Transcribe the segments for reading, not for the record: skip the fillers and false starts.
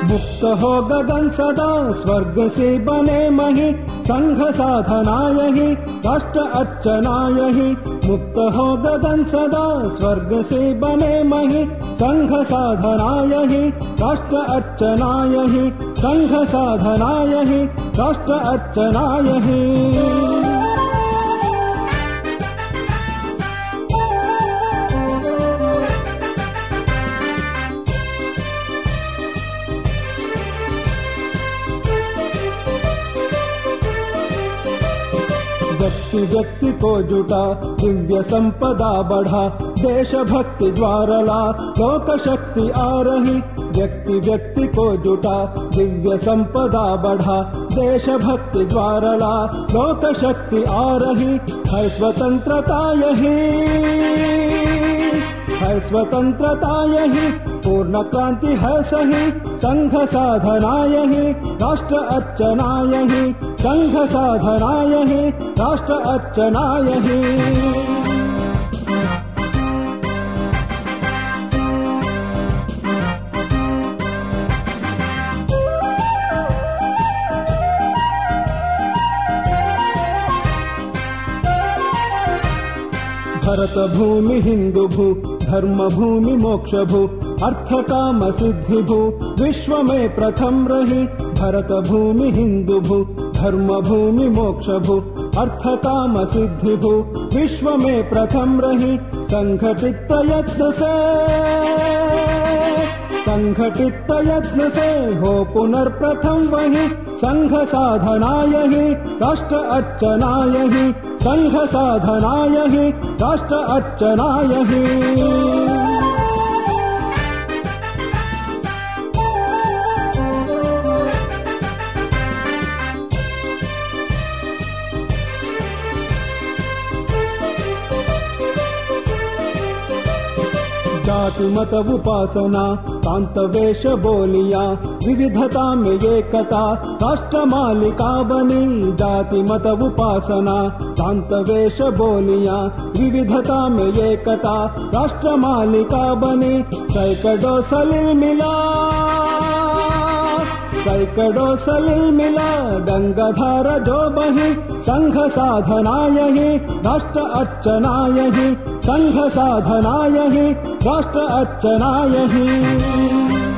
मुक्त हो गगन सदा स्वर्ग से बने मही, संघ साधनाय ही राष्ट्र अर्चनाय ही। मुक्त हो गगन सदा स्वर्ग से बने मही, संघ साधनाय ही राष्ट्र अर्चनाय ही। संघ साधनाय ही राष्ट्र अर्चनाय ही। व्यक्ति व्यक्ति को जुटा दिव्य संपदा बढ़ा, देशभक्ति ज्वारला लोक शक्ति आ रही। व्यक्ति व्यक्ति को जुटा दिव्य संपदा बढ़ा, देशभक्ति ज्वारला लोक शक्ति आ रही। है स्वतंत्रता यही, है स्वतंत्रता यही, पूर्ण क्रांति है सही। संघ साधनाय ही राष्ट्र अर्चनाय ही। संघ साधनाय ही राष्ट्र अर्चनाय ही। भरत भूमि हिंदू भू, धर्म भूमि मोक्ष भू, अर्थ काम सिद्धि भू, विश्व में प्रथम रही। भरत भूमि हिंदू भू, धर्म भूमि मोक्ष भू, अर्थ काम सिद्धि भू, विश्व में प्रथम रही। संघटित प्रयत्न से, संघटित प्रयत्न से हो पुनर्प्रथम वही। संघ साधनाय ही राष्ट्र अर्चनाय ही। संघ साधनाय ही राष्ट्र अर्चनाय ही। जाति मत उपासना कांत वेश बोलिया, विविधता में एकता राष्ट्र मालिका बनी। जाति मत उपासना कांत वेश बोलिया, विविधता में एकता राष्ट्र मालिका बनी। सैकड़ों सलील मिला, सैकड़ों सलील मिला, गंगाधार जो बही। संघ साधनाय ही राष्ट्र अर्चनाय ही। संघ साधनाय ही राष्ट्र अर्चनाय ही।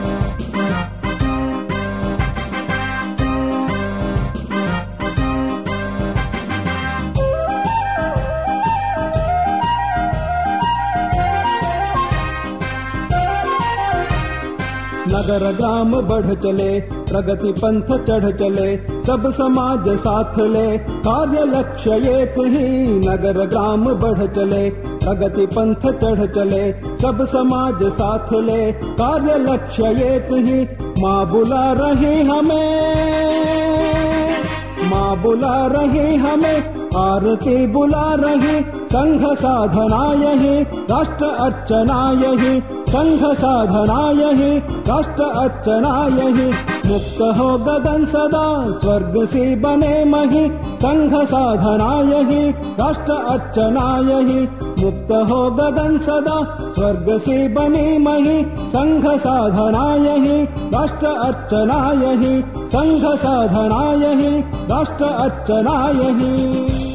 नगर ग्राम बढ़ चले, प्रगति पंथ चढ़ चले, सब समाज साथ ले, कार्य लक्ष्य एक ही। नगर ग्राम बढ़ चले, प्रगति पंथ चढ़ चले, सब समाज साथ ले, कार्य लक्ष्य एक ही। माँ बुला रही हमें, माँ बुला रही हमें, आरती बुला रही। संघ साधनाय ही राष्ट्र अर्चनाय ही। संघ साधनाय ही राष्ट्र अर्चनाय ही। मुक्त हो गगन सदा स्वर्ग से बने मही, संघ साधनाय ही राष्ट्र अर्चनाय ही। मुक्त हो गगन सदा स्वर्ग से बने मही, संघ साधनाय ही राष्ट्र अर्चनाय ही। संघ साधनाय ही राष्ट्र अर्चनाय ही।